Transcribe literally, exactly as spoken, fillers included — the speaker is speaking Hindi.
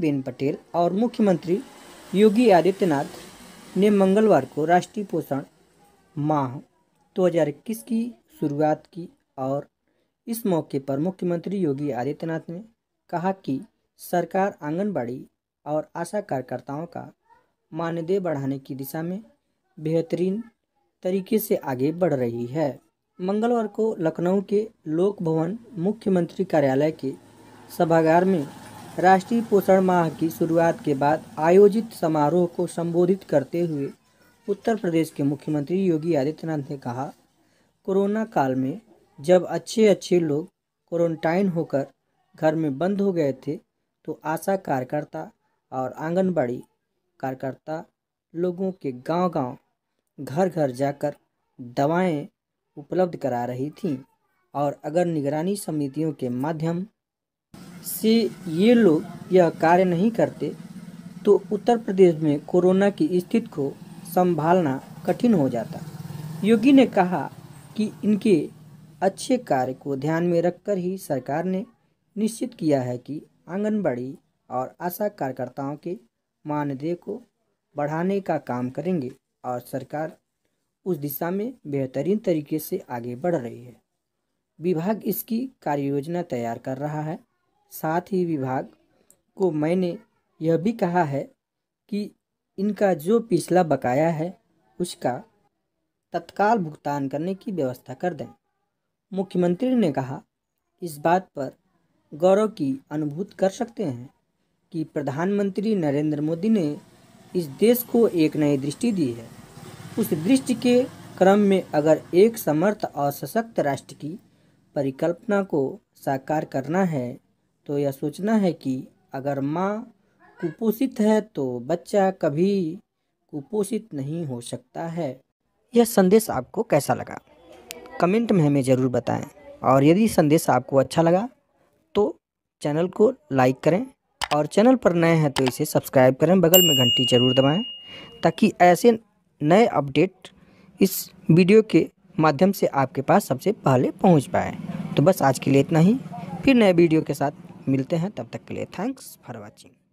आनंदीबेन पटेल और मुख्यमंत्री योगी आदित्यनाथ ने मंगलवार को राष्ट्रीय पोषण माह दो हज़ार इक्कीस की शुरुआत की और इस मौके पर मुख्यमंत्री योगी आदित्यनाथ ने कहा कि सरकार आंगनबाड़ी और आशा कार्यकर्ताओं का मानदेय बढ़ाने की दिशा में बेहतरीन तरीके से आगे बढ़ रही है। मंगलवार को लखनऊ के लोक भवन मुख्यमंत्री कार्यालय के सभागार में राष्ट्रीय पोषण माह की शुरुआत के बाद आयोजित समारोह को संबोधित करते हुए उत्तर प्रदेश के मुख्यमंत्री योगी आदित्यनाथ ने कहा, कोरोना काल में जब अच्छे अच्छे लोग क्वारंटाइन होकर घर में बंद हो गए थे तो आशा कार्यकर्ता और आंगनबाड़ी कार्यकर्ता लोगों के गांव-गांव, घर-घर जाकर दवाएं उपलब्ध करा रही थीं और अगर निगरानी समितियों के माध्यम से ये लोग यह कार्य नहीं करते तो उत्तर प्रदेश में कोरोना की स्थिति को संभालना कठिन हो जाता। योगी ने कहा कि इनके अच्छे कार्य को ध्यान में रखकर ही सरकार ने निश्चित किया है कि आंगनबाड़ी और आशा कार्यकर्ताओं के मानदेय को बढ़ाने का काम करेंगे और सरकार उस दिशा में बेहतरीन तरीके से आगे बढ़ रही है। विभाग इसकी कार्ययोजना तैयार कर रहा है। साथ ही विभाग को मैंने यह भी कहा है कि इनका जो पिछला बकाया है उसका तत्काल भुगतान करने की व्यवस्था कर दें। मुख्यमंत्री ने कहा, इस बात पर गौरव की अनुभूति कर सकते हैं कि प्रधानमंत्री नरेंद्र मोदी ने इस देश को एक नई दृष्टि दी है। उस दृष्टि के क्रम में अगर एक समर्थ और सशक्त राष्ट्र की परिकल्पना को साकार करना है तो यह सोचना है कि अगर माँ कुपोषित है तो बच्चा कभी कुपोषित नहीं हो सकता है। यह संदेश आपको कैसा लगा कमेंट में हमें ज़रूर बताएं और यदि संदेश आपको अच्छा लगा तो चैनल को लाइक करें और चैनल पर नए हैं तो इसे सब्सक्राइब करें, बगल में घंटी जरूर दबाएं ताकि ऐसे नए अपडेट इस वीडियो के माध्यम से आपके पास सबसे पहले पहुंच पाए। तो बस आज के लिए इतना ही, फिर नए वीडियो के साथ मिलते हैं, तब तक के लिए थैंक्स फॉर वॉचिंग।